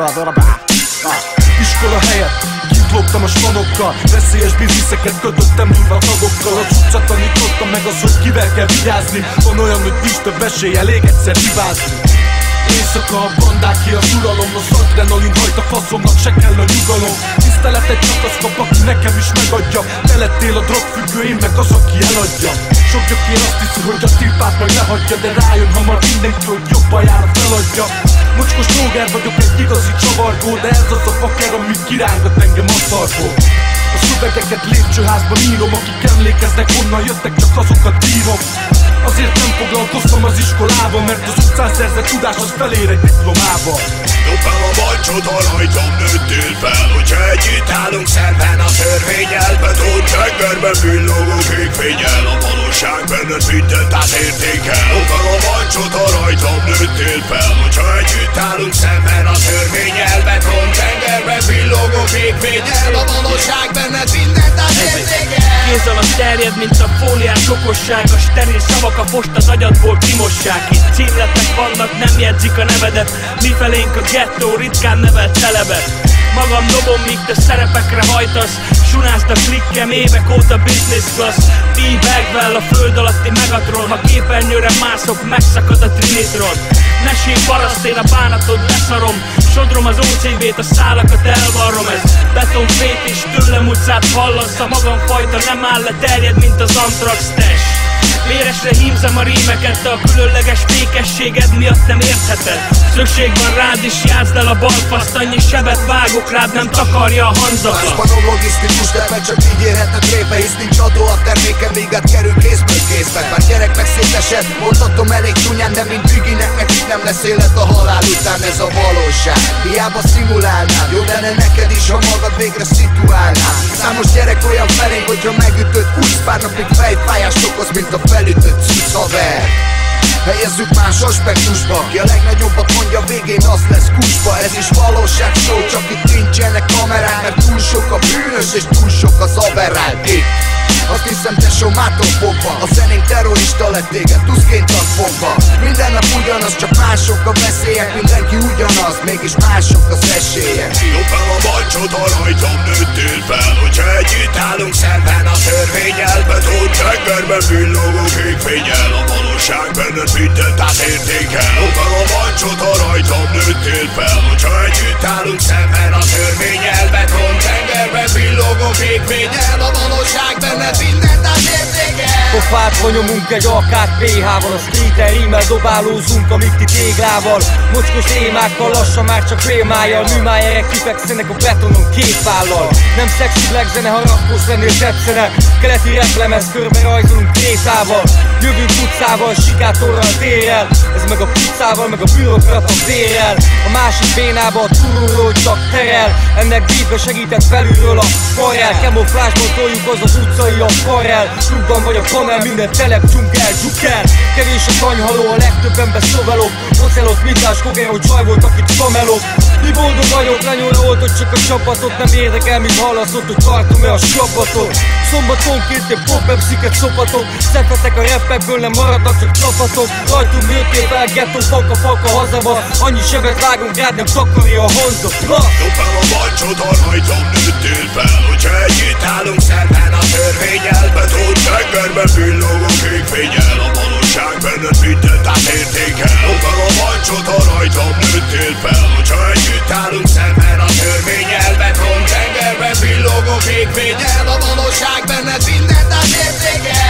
Iskola helyett kint lógtam a spanokkal, veszélyes bizniszeket kötöttem durva tagokkal. A csúcsat tanítottam meg az, hogy kivel kell vigyázni. Van olyan, hogy nincs több esély, elég egyszer hibázni. Éjszaka a bandák ki az uralom, az adrenalin hajt a faszomnak, se kell a nyugalom. Tiszteletet csak az kap, aki nekem is megadja. Te lettél a drogfüggő, én meg az, aki eladja. Sok gyökér azt hiszi, hogy a tilpát majd lehagyja, de rájön hamar mindenki, hogy jobban jár, feladja. Mocskos tróger vagyok, egy igazi csavargó, de ez az a faker, ami kirángat engem a szarból. A szövegeket lépcsőházban írom, akik emlékeznek, honnan jöttek, csak azokat bírom. Azért nem foglalkoztam az iskolában, mert az utcán szerzett tudás az felér egy diplomával. Dob el a mancsot, ha rajtam nőttél fel, hogyha együtt állunk szemben a törvényel. Betont tengerben villogó kék fényel, a valóság benned mindent átértékel. Dob el a mancsot, ha rajtam nőttél fel, hogyha együtt állunk szemben a törvényel. Betont tengerben villogó kék fényel, a valóság benned mindent átértékel. Kéz alatt terjed, mint a fóliás okosság, a steril szavak a post az agyadból kimossák. Itt címletek vannak, nem jegyzik a nevedet, mifelénk a gettó ritkán nevelt celebet. Magam dobom, míg te szerepekre hajtasz, sunázd a klikkem, évek óta business class. B-bagvel a föld alatti Megatron, ha képernyőre mászok, megszakad a Trinitron. Ne sírj paraszt, én a bánatod leszarom, sodrom az OCV-t, a szálakat elvarrom. Ez betonfét és tőlem utcát hallasz, a magam fajta nem áll le, terjed, mint az antrax test. Véresre hímzem a rímeket, de a különleges fékességed miatt nem értheted. Szükség van rád is, játszd el a balfaszt, annyi sebet vágok rád, nem takarja a hanzakat. Máspanom logisztikus, de meg csak így érhetett répe, hisz nincs adó a terméken, míg át kerül kézből kézbe. Már gyereknek szétesett, mondhatom elég csúnyán, de mint Biginek nekik nem lesz élet a halál után, ez a valóság. Hiába szimulálnál, jobb lenne neked is, ha magad végre szituálnál. Számos gyerek olyan felénk, hogyha megütött, úgy pár napig fejfájást okoz, mint a felütött cucc haver. Helyezzük más aspektusba, ki a legnagyobbat mondja, végén az lesz kusba. Ez is valóság show, csak itt nincsenek kamerák, mert túl sok a bűnös és túl sok az aberrált itt. Azt hiszem tesó mától fogva, a zenénk terrorista lett, téged tuszként tart fogva. Minden nap ugyanaz, csak mások a veszélyek, mindenki ugyanaz, mégis mások az esélyek. Dob el a mancsot, ha rajtam nőttél fel, hogyha együtt állunk szemben a törvényel. Betont tengerben villogó kék fényel, a valóság benned mindent átértékel. Dob el a mancsot, ha rajtam nőttél fel, hogyha együtt állunk szemben a törvényel. Betont tengerben villogó kék fényel, a valóság benned mindent átértékel. Pofát nyomunk egy akát PH-val, a streeten rímmel dobálózunk a mikti téglával. Mocskos émákkal, lassan már csak félmájjal, műmájerek kifekszenek a betonon két vállal. Nem szexi black zene, ha rakkos lennél zsebszene. Keleti replemez, körbe rajzolunk krétával. Jövünk utcával, sikátorral, térrel. Ez meg a pucával, meg a bürokrata vérrel. A másik bénába a turuló csak terel. Ennek beatbe segített felülről a karrel. Camouflage-ból toljuk az utcai a karrel. Klubban vagy a panel, minden telep, dzsungel, dzsukel. Kevés a kanyhaló, a legtöbben beszovelok. Ocelot, Miklás, Kogeró, csaj volt, akit kamelok. Mi boldog vagyok, lenyúlra oltott csak a csapatot. Nem érdekel, mit hallaszott, hogy tartom-e a sabatot. Szombatonként pop-epsziket szopatok. Szedhetek a rappekből, nem maradnak csak csapatok. Rajtunk nőttél fel, gettó, faka, hazava. Annyi sebet vágunk rád, nem takarja a hanza. Dob el a mancsot, ha rajtam nőttél fel, hogyha együtt állunk szemben a törvényel. Betont tengerben villogó kék fényel, a valóság benned mindent átértékel. Dob el a mancsot, ha rajtam nőttél fel, hogyha együtt állunk szemben a törvényel. Betont tengerben villogó kék fényel, a valóság benned mindent átértékel.